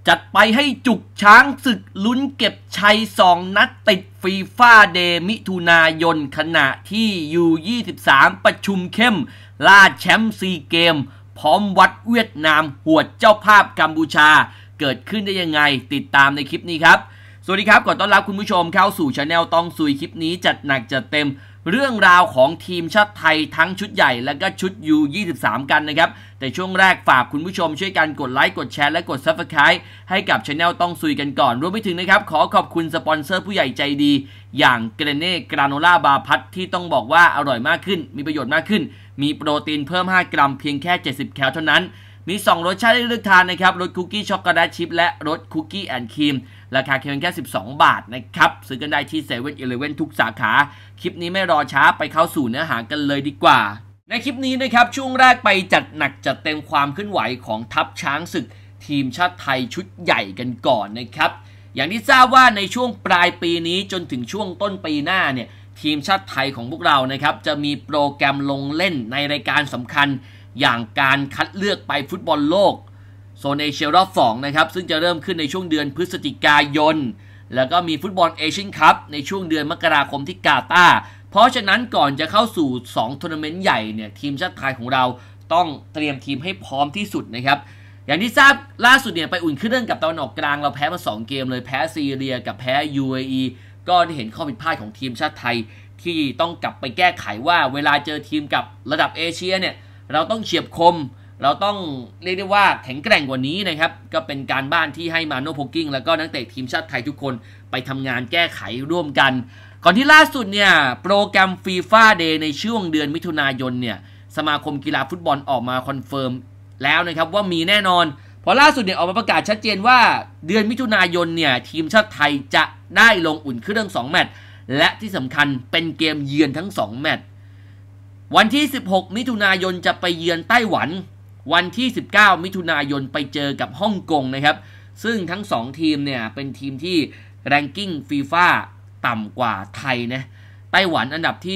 จัดไปให้จุกช้างศึกลุ้นเก็บชัย2 นัดติดฟีฟ่าเดย์มิถุนายนขณะที่U23ประชุมเข้มล่าแชมป์ซีเกมพร้อมวัดเวียดนามหวดเจ้าภาพกัมพูชาเกิดขึ้นได้ยังไงติดตามในคลิปนี้ครับสวัสดีครับขอต้อนรับคุณผู้ชมเข้าสู่ช anel ต้องซุยคลิปนี้จัดหนักจัดเต็มเรื่องราวของทีมชาติไทยทั้งชุดใหญ่และก็ชุด U23 กันนะครับแต่ช่วงแรกฝากคุณผู้ชมช่วยกันกดไลค์กดแชร์และกด Subscribe ให้กับช anel ต้องซุยกันก่อนรวมไปถึงนะครับขอขอบคุณสปอนเซอร์ผู้ใหญ่ใจดีอย่างเกรเน่กราโนล่าบาร์พัทที่ต้องบอกว่าอร่อยมากขึ้นมีประโยชน์มากขึ้นมีโปรตีนเพิ่ม5 กรัมเพียงแค่70 แคลเท่านั้นมี2รสชาติให้เลือกทานนะครับรสคุกกี้ช็อกโกแลตชิพและรสคุกกี้แอนด์ครีมราคาเพียงแค่12 บาทนะครับซื้อกันได้ที่เซเว่นอีเลฟเว่นทุกสาขาคลิปนี้ไม่รอช้าไปเข้าสู่เนื้อหากันเลยดีกว่าในคลิปนี้นะครับช่วงแรกไปจัดหนักจัดเต็มความเคลื่อนไหวของทัพช้างศึกทีมชาติไทยชุดใหญ่กันก่อนนะครับอย่างที่ทราบว่าในช่วงปลายปีนี้จนถึงช่วงต้นปีหน้าเนี่ยทีมชาติไทยของพวกเรานะครับจะมีโปรแกรมลงเล่นในรายการสำคัญอย่างการคัดเลือกไปฟุตบอลโลกโซนเอเชียรอบ2นะครับซึ่งจะเริ่มขึ้นในช่วงเดือนพฤศจิกายนแล้วก็มีฟุตบอลเอเชียนคัพในช่วงเดือนมกราคมที่กาตาร์เพราะฉะนั้นก่อนจะเข้าสู่2ทัวร์นาเมนต์ใหญ่เนี่ยทีมชาติไทยของเราต้องเตรียมทีมให้พร้อมที่สุดนะครับอย่างที่ทราบล่าสุดเนี่ยไปอุ่นเครื่องกับตะวันออกกลางเราแพ้มา2 เกมเลยแพ้ซีเรียกับแพ้ UAE ก็ได้เห็นข้อผิดพลาดของทีมชาติไทยที่ต้องกลับไปแก้ไขว่าเวลาเจอทีมกับระดับเอเชียเนี่ยเราต้องเฉียบคมเราต้องเรียกได้ว่าแข็งแกร่งกว่านี้นะครับก็เป็นการบ้านที่ให้มาโน่โพกิ้งแล้วก็นักเตะทีมชาติไทยทุกคนไปทำงานแก้ไขร่วมกันก่อนที่ล่าสุดเนี่ยโปรแกรมฟีฟ่าเดย์ในช่วงเดือนมิถุนายนเนี่ยสมาคมกีฬาฟุตบอลออกมาคอนเฟิร์มแล้วนะครับว่ามีแน่นอนพอล่าสุดเนี่ยออกมาประกาศชัดเจนว่าเดือนมิถุนายนเนี่ยทีมชาติไทยจะได้ลงอุ่นเครื่อง2 แมตช์และที่สำคัญเป็นเกมเยือนทั้ง2 แมตช์วันที่16 มิถุนายนจะไปเยือนไต้หวันวันที่19 มิถุนายนไปเจอกับฮ่องกงนะครับซึ่งทั้ง2ทีมเนี่ยเป็นทีมที่แรงกิ้งฟีฟ่าต่ำกว่าไทยนะไต้หวันอันดับที่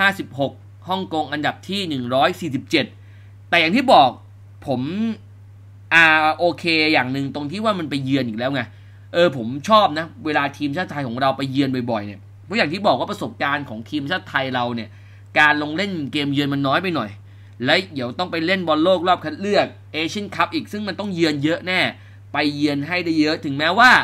156ฮ่องกงอันดับที่147แต่อย่างที่บอกผมโอเคอย่างหนึ่งตรงที่ว่ามันไปเยือนอีกแล้วไงผมชอบนะเวลาทีมชาติไทยของเราไปเยือนบ่อยๆเนี่ยเพราะอย่างที่บอกว่าประสบการณ์ของทีมชาติไทยเราเนี่ยการลงเล่นเกมเยือนมันน้อยไปหน่อยและเดี๋ยวต้องไปเล่นบอลโลกรอบคัดเลือกเอเชียนคัพอีกซึ่งมันต้องเยือนเยอะแน่ไปเยือนให้ได้เยอะถึงแม้ว่า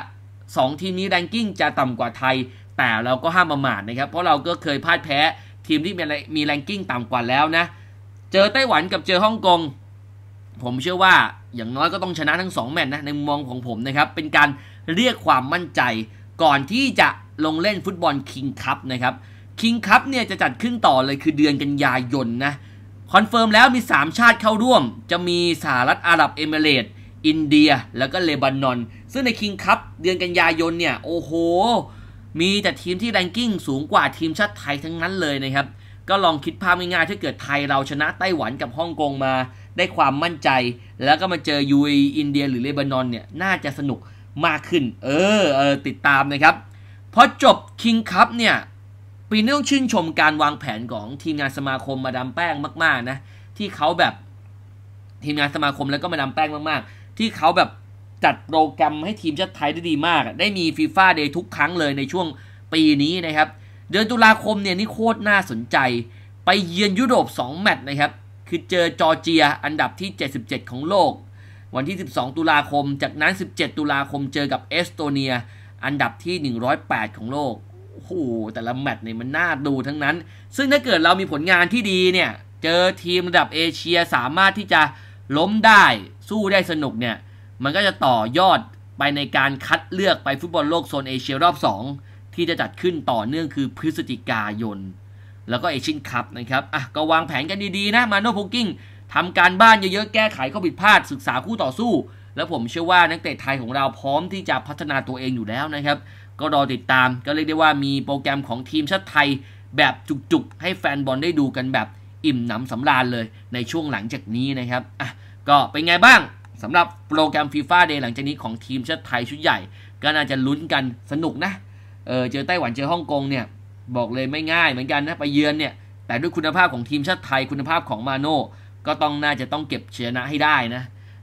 2 ทีมนี้แรงกิ้งจะต่ำกว่าไทยแต่เราก็ห้ามประมาทนะครับเพราะเราก็เคยพ่ายแพ้ทีมที่มีแรงกิ้งต่ำกว่าแล้วนะเจอไต้หวันกับเจอฮ่องกงผมเชื่อว่าอย่างน้อยก็ต้องชนะทั้ง2 แมตช์นะในมุมมองของผมนะครับเป็นการเรียกความมั่นใจก่อนที่จะลงเล่นฟุตบอลคิงคัพนะครับคิงคัพเนี่ยจะจัดขึ้นต่อเลยคือเดือนกันยายนนะคอนเฟิร์มแล้วมี3 ชาติเข้าร่วมจะมีสหรัฐอาหรับเอมิเรตส์อินเดียแล้วก็เลบานอนซึ่งในคิงคัพเดือนกันยายนเนี่ยโอ้โหมีแต่ทีมที่แรงกิ้งสูงกว่าทีมชาติไทยทั้งนั้นเลยนะครับก็ลองคิดภาพง่ายๆถ้าเกิดไทยเราชนะไต้หวันกับฮ่องกงมาได้ความมั่นใจแล้วก็มาเจอ UAE อินเดียหรือเลบานอนเนี่ยน่าจะสนุกมากขึ้นติดตามนะครับพอจบคิงคัพเนี่ยปีนี้ต้องชื่นชมการวางแผนของทีมงานสมาคมมาดามแป้งมากๆนะที่เขาแบบทีมงานสมาคมแล้วก็มาดามแป้งมากๆที่เขาแบบจัดโปรแกรมให้ทีมชาติไทยได้ดีมากได้มีฟีฟ่าเดย์ทุกครั้งเลยในช่วงปีนี้นะครับเดือนตุลาคมเนี่ยนี่โคตรน่าสนใจไปเยือนยุโรป2 แมตช์นะครับคือเจอจอร์เจียอันดับที่77ของโลกวันที่12 ตุลาคมจากนั้น17 ตุลาคมเจอกับเอสโตเนียอันดับที่108ของโลกโอ้โหแต่ละแมตช์เนี่ยมันน่าดูทั้งนั้นซึ่งถ้าเกิดเรามีผลงานที่ดีเนี่ยเจอทีมระดับเอเชียสามารถที่จะล้มได้สู้ได้สนุกเนี่ยมันก็จะต่อยอดไปในการคัดเลือกไปฟุตบอลโลกโซนเอเชียรอบ2ที่จะจัดขึ้นต่อเนื่องคือพฤศจิกายนแล้วก็เอเชียนคัพนะครับก็วางแผนกันดีๆนะมาโน่โพกิ้งทำการบ้านเยอะๆแก้ไขข้อผิดพลาดศึกษาคู่ต่อสู้แล้วผมเชื่อว่านักเตะไทยของเราพร้อมที่จะพัฒนาตัวเองอยู่แล้วนะครับก็รอติดตามก็เรียกได้ว่ามีโปรแกรมของทีมชาติไทยแบบจุกๆให้แฟนบอลได้ดูกันแบบอิ่มหนำสำราญเลยในช่วงหลังจากนี้นะครับก็เป็นไงบ้างสำหรับโปรแกรมฟีฟ่าเดย์หลังจากนี้ของทีมชาติไทยชุดใหญ่ก็น่าจะลุ้นกันสนุกนะเจอไต้หวันเจอฮ่องกงเนี่ยบอกเลยไม่ง่ายเหมือนกันนะไปเยือนเนี่ยแต่ด้วยคุณภาพของทีมชาติไทยคุณภาพของมาโน่ก็น่าจะต้องเก็บชนะให้ได้นะ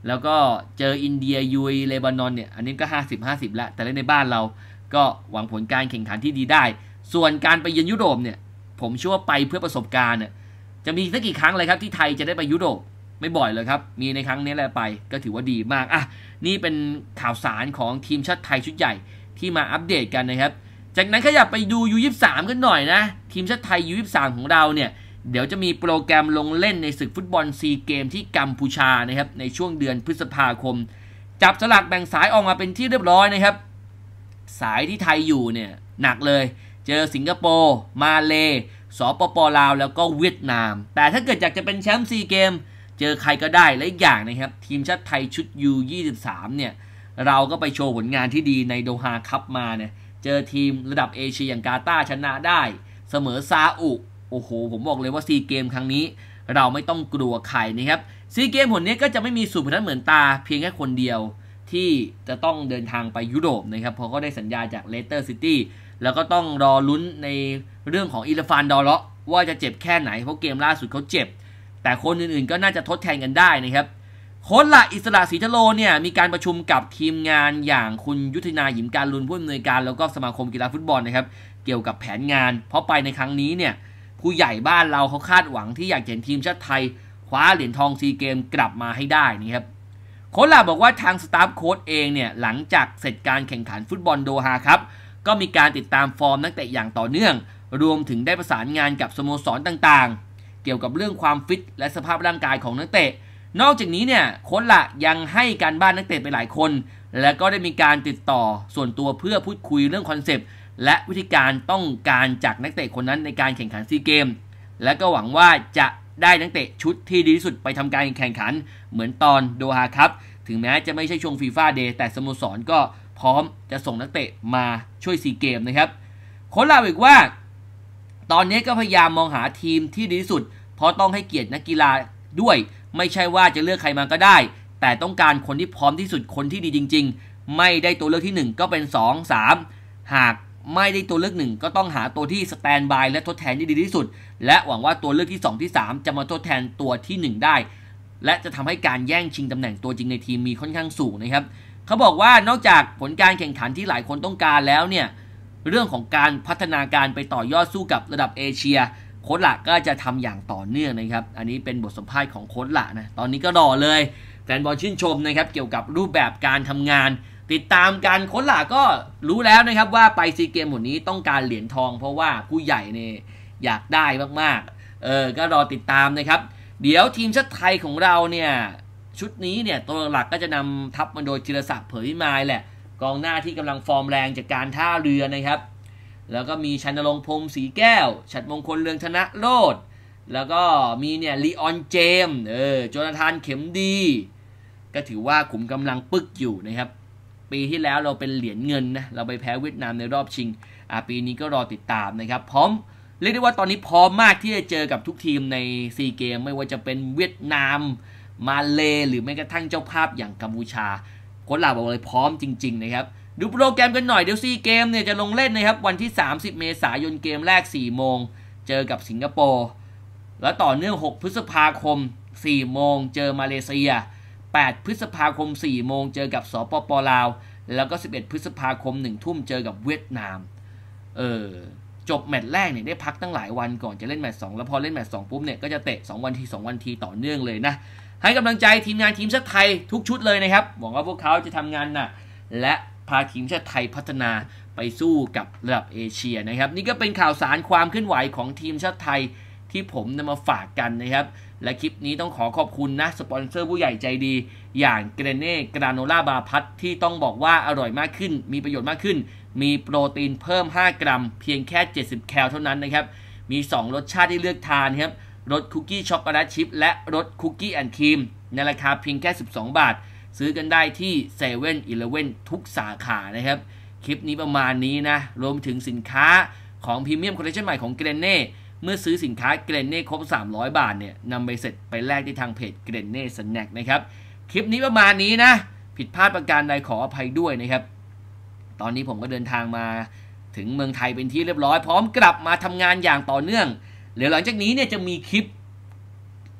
แล้วก็เจออินเดียยูเอเลบานอนเนี่ยอันนี้ก็50-50แล้วแต่เล่นในบ้านเราก็หวังผลการแข่งขันที่ดีได้ส่วนการไปเยือนยุโรปเนี่ยผมเชื่อว่าไปเพื่อประสบการณ์เนี่ยจะมีสักกี่ครั้งเลยครับที่ไทยจะได้ไปยุโรปไม่บ่อยเลยครับมีในครั้งนี้แหละไปก็ถือว่าดีมากนี่เป็นข่าวสารของทีมชาติไทยชุดใหญ่ที่มาอัปเดตกันนะครับจากนั้นขยับไปดูU23กันหน่อยนะทีมชาติไทยU23ของเราเนี่ยเดี๋ยวจะมีโปรแกรมลงเล่นในศึกฟุตบอลซีเกมที่กัมพูชานะครับในช่วงเดือนพฤษภาคมจับสลักแบ่งสายออกมาเป็นที่เรียบร้อยนะครับสายที่ไทยอยู่เนี่ยหนักเลยเจอสิงคโปร์มาเลสปป.ลาวแล้วก็เวียดนามแต่ถ้าเกิดอยากจะเป็นแชมป์ซีเกมเจอใครก็ได้และอีกอย่างนะครับทีมชาติไทยชุด U23 เนี่ยเราก็ไปโชว์ผลงานที่ดีในโดฮาคัพมาเนี่ยเจอทีมระดับเอเชียอย่างกาตาร์ชนะได้เสมอซาอุโอ้โหผมบอกเลยว่าซีเกมครั้งนี้เราไม่ต้องกลัวใครนะครับซีเกมผลนี้ก็จะไม่มีสูตรพนันเหมือนตาเพียงแค่คนเดียวที่จะต้องเดินทางไปยุโรปนะครับเพราะเขาได้สัญญาจากเลสเตอร์ซิตี้แล้วก็ต้องรอลุ้นในเรื่องของอิลฟานดอเลาะว่าจะเจ็บแค่ไหนเพราะเกมล่าสุดเขาเจ็บแต่คนอื่นๆก็น่าจะทดแทนกันได้นะครับโค้ชละอิสระศรีทะโลเนี่ยมีการประชุมกับทีมงานอย่างคุณยุทธนาหยิมการลุนผู้อำนวยการแล้วก็สมาคมกีฬาฟุตบอลนะครับเกี่ยวกับแผนงานเพราะไปในครั้งนี้เนี่ยผู้ใหญ่บ้านเราเขาคาดหวังที่อยากเห็นทีมชาติไทยคว้าเหรียญทองซีเกมกลับมาให้ได้นะครับโค้ชละบอกว่าทางสตาฟโค้ชเองเนี่ยหลังจากเสร็จการแข่งขันฟุตบอลโดฮาครับก็มีการติดตามฟอร์มนักเตะอย่างต่อเนื่องรวมถึงได้ประสานงานกับสโมสรต่างๆเกี่ยวกับเรื่องความฟิตและสภาพร่างกายของนักเตะนอกจากนี้เนี่ยโค้ชละยังให้การบ้านนักเตะไปหลายคนและก็ได้มีการติดต่อส่วนตัวเพื่อพูดคุยเรื่องคอนเซปต์และวิธีการต้องการจากนักเตะคนนั้นในการแข่งขันซีเกมและก็หวังว่าจะได้นักเตะชุดที่ดีที่สุดไปทำการแข่งขันเหมือนตอนโดฮาครับถึงแม้จะไม่ใช่ช่วงฟีฟ่าเดย์แต่สโมสรก็พร้อมจะส่งนักเตะมาช่วยซีเกมนะครับโค้ชละบอกว่าตอนนี้ก็พยายามมองหาทีมที่ดีที่สุดเพราะต้องให้เกียรตินักกีฬาด้วยไม่ใช่ว่าจะเลือกใครมาก็ได้แต่ต้องการคนที่พร้อมที่สุดคนที่ดีจริงๆไม่ได้ตัวเลือกที่1ก็เป็น2 3หากไม่ได้ตัวเลือก1ก็ต้องหาตัวที่สแตนบายและทดแทนที่ดีที่สุดและหวังว่าตัวเลือกที่2ที่3จะมาทดแทนตัวที่1ได้และจะทำให้การแย่งชิงตำแหน่งตัวจริงในทีมมีค่อนข้างสูงนะครับเขาบอกว่านอกจากผลการแข่งขันที่หลายคนต้องการแล้วเนี่ยเรื่องของการพัฒนาการไปต่อยอดสู้กับระดับเอเชียโค้ชละก็จะทำอย่างต่อเนื่องนะครับอันนี้เป็นบทสัมภาษณ์ของโค้ชละนะตอนนี้ก็รอเลยแฟนบอลชื่นชมนะครับเกี่ยวกับรูปแบบการทำงานติดตามกันโค้ชละก็รู้แล้วนะครับว่าไปซีเกมหมดนี้ต้องการเหรียญทองเพราะว่าผู้ใหญ่เนี่ยอยากได้มากๆก็รอติดตามนะครับเดี๋ยวทีมชาติไทยของเราเนี่ยชุดนี้เนี่ยตัวหลักก็จะนำทัพมาโดยจิรศักดิ์เผยพิมายแหละกองหน้าที่กำลังฟอร์มแรงจากการท่าเรือนะครับแล้วก็มีชันนรงค์พรหมศรีแก้วฉัตรมงคลเรืองธนโรจน์แล้วก็มีเนี่ยลีออนเจมส์โจนาธานเข็มดีก็ถือว่าขุมกำลังปึกอยู่นะครับปีที่แล้วเราเป็นเหรียญเงินนะเราไปแพ้เวียดนามในรอบชิงปีนี้ก็รอติดตามนะครับพร้อมเรียกได้ว่าตอนนี้พร้อมมากที่จะเจอกับทุกทีมในซีเกมไม่ว่าจะเป็นเวียดนามมาเลหรือแม้กระทั่งเจ้าภาพอย่างกัมพูชาโค้ชลาบอกเลยพร้อมจริงๆนะครับดูโปรแกรมกันหน่อยเดี๋ยวซีเกมเนี่ยจะลงเล่นนะครับวันที่30เมษายนเกมแรก 4 โมงเจอกับสิงคโปร์แล้วต่อเนื่อง6พฤษภาคม 4 โมงเจอมาเลเซีย8พฤษภาคม 4 โมงเจอกับสปป.ลาวแล้วก็11พฤษภาคม 1 ทุ่มเจอกับเวียดนามจบแมตช์แรกเนี่ยได้พักตั้งหลายวันก่อนจะเล่นแมตช์2แล้วพอเล่นแมตช์2ปุ๊บเนี่ยก็จะเตะ2 วันทีต่อเนื่องเลยนะให้กำลังใจทีมงานทีมชาติไทยทุกชุดเลยนะครับหวังว่าพวกเขาจะทำงานหนักและพาทีมชาติไทยพัฒนาไปสู้กับระดับเอเชียนะครับนี่ก็เป็นข่าวสารความเคลื่อนไหวของทีมชาติไทยที่ผมนำมาฝากกันนะครับและคลิปนี้ต้องขอขอบคุณนะสปอนเซอร์ผู้ใหญ่ใจดีอย่างเกรเน่กราโนล่าบาพัทที่ต้องบอกว่าอร่อยมากขึ้นมีประโยชน์มากขึ้นมีโปรตีนเพิ่ม5 กรัมเพียงแค่70 แคลเท่านั้นนะครับมี2รสชาติที่เลือกทานครับรสคุกกี้ช็อกโกแลตชิพและรสคุกกี้แอนด์ครีมในราคาเพียงแค่12 บาทซื้อกันได้ที่เซเว่นอีเลฟเว่นทุกสาขานะครับคลิปนี้ประมาณนี้นะรวมถึงสินค้าของพรีเมียมคอลเลคชั่นใหม่ของเกรเน่เมื่อซื้อสินค้าเกรเน่ครบ300 บาทเนี่ยนำไปเสร็จไปแลกที่ทางเพจเกรเน่สแน็คนะครับคลิปนี้ประมาณนี้นะผิดพลาดประการใดขออภัยด้วยนะครับตอนนี้ผมก็เดินทางมาถึงเมืองไทยเป็นที่เรียบร้อยพร้อมกลับมาทำงานอย่างต่อเนื่องเดี๋ยวหลังจากนี้เนี่ยจะมีคลิป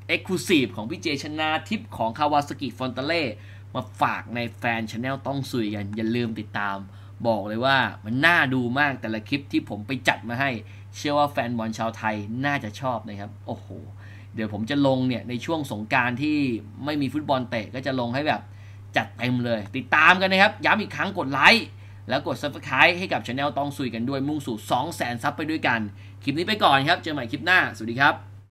Exclusive ของพี่เจชนาทิพย์ของคาวาซากิฟอนตาเล่มาฝากในแฟนชาแนลต้องซุยกันอย่าลืมติดตามบอกเลยว่ามันน่าดูมากแต่ละคลิปที่ผมไปจัดมาให้เชื่อว่าแฟนบอลชาวไทยน่าจะชอบนะครับโอ้โหเดี๋ยวผมจะลงเนี่ยในช่วงสงกรานต์ที่ไม่มีฟุตบอลเตะก็จะลงให้แบบจัดเต็มเลยติดตามกันนะครับย้ำอีกครั้งกดไลค์แล้วกด Subscribe ให้กับช anel ต้องซุยกันด้วยมุ่งสู่ 200,000 ซับไปด้วยกันคลิปนี้ไปก่อนครับเจอใหม่คลิปหน้าสวัสดีครับ